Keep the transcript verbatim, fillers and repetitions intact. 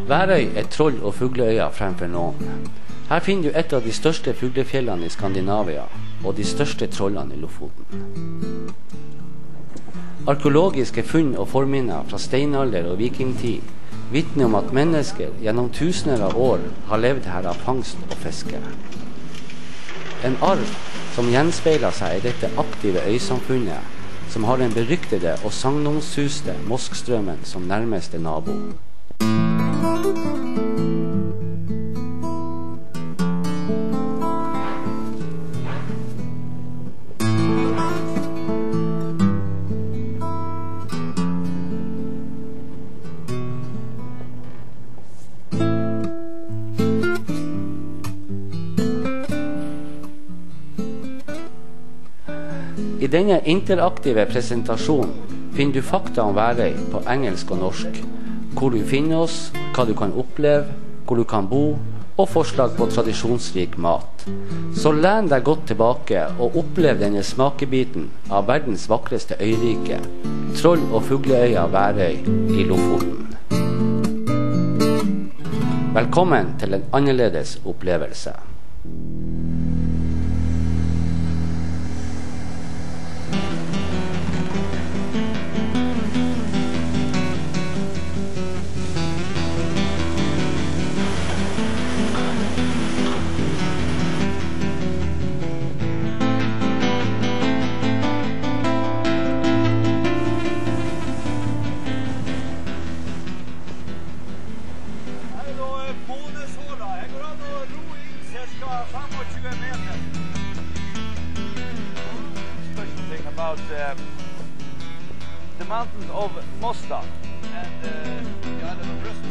Værøy er troll- og fugleøya fremfor noen. Her finner du et av de største fuglefjellene i Skandinavia, og de største trollene i Lofoten. Arkeologiske funn og forminner fra steinalder og vikingtid vitner om at mennesker gjennom tusener av år har levd her av fangst og fiske. En arv som gjenspeiler seg i dette aktive øysamfunnet, som har den beryktede og sagnomsuste Moskstrømmen som nærmeste nabo. I denne interaktive presentasjonen finner du fakta om Værøy på engelsk og norsk, hvor du finner oss, hva du kan oppleve, hvor du kan bo, og forslag på tradisjonsrik mat. Så len deg godt tilbake og opplev denne smakebiten av verdens vakreste øyrike, troll- og fugleøya Værøy i Lofoten. Velkommen til en annerledes opplevelse. The mountains of Mosta and uh, the island of Bristol.